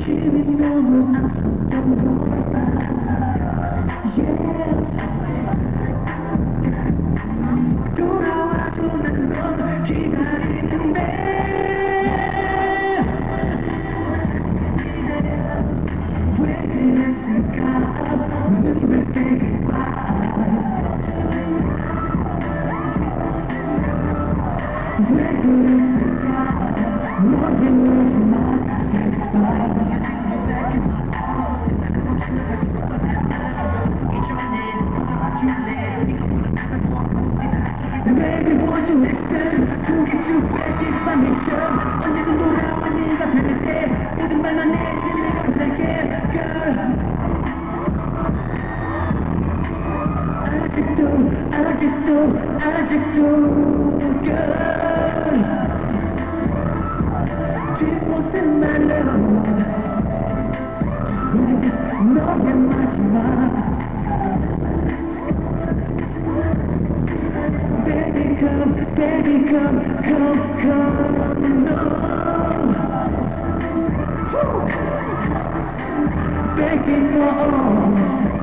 힘이 너무 아프던 돌아와줘 난 널 기다리는데 왜 그랬을까 눈을 뜨고 왜 그랬을까 너의 눈만 Baby, want to listen to get you back information 언제든 돌아와 네가 편할 때 모든 말만 내지 내가 부탁해 girl 아직도 girl 뒷모습 말로 너의 마지막 Baby, come, no. Begging for all.